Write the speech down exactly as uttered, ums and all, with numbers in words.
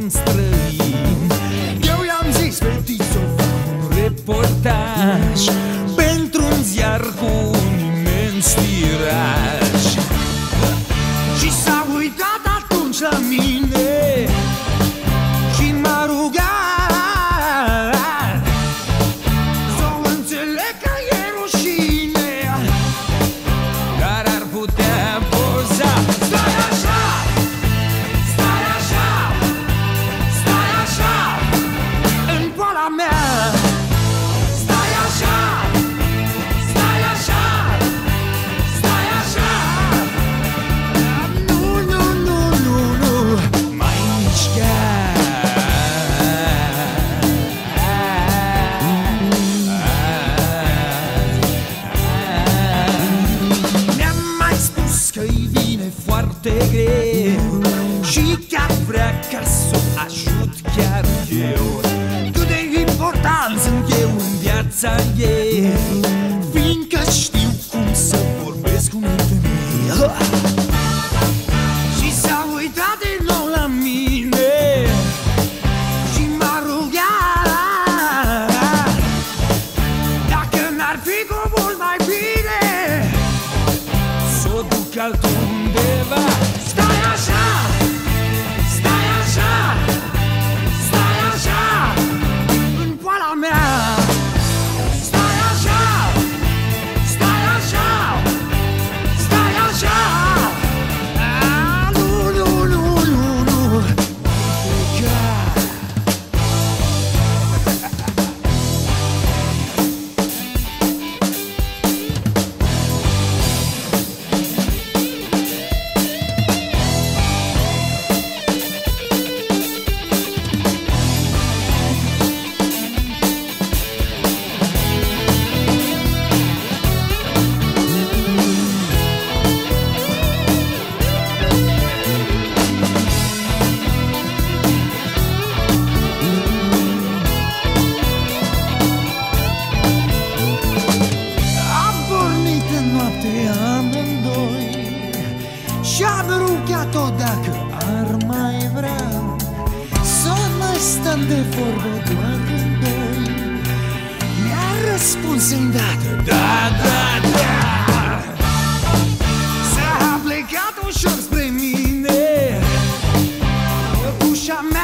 un străin. Eu i-am zis pe tine să fac un reportaj pentru un ziar cu un imens tiraj. Și s-a uitat atunci la mine și m-a rugat să înțeleg că e rușine, dar ar putea poza. Stai așa, stai așa, stai așa în poala mea. Stai așa, stai așa, stai așa. Nu, nu, nu, nu, nu mai mișca. Mi-am mai spus că-i vine foarte greu și chiar vrea ca să o ajut chiar eu. Cât de important sunt eu în viața ei, fiindcă știu cum să vorbesc cu o femeie. Și s-a uitat din nou la mine și m-a rugat dacă n-ar fi cu mult mai bine să o duc altundeva. Stai așa, stai așa, stai așa în poala mea. Stai așa, stai așa, stai așa. Ah, nu, nu, nu, nu, nu pleca. Am pornit în noapte amândoi și-am rugat-o dacă ar mai vrea să mai stăm de vorbă doar în doi. Mi-a răspuns îndată da, da, da. S-a plecat ușor spre mine, ușa mea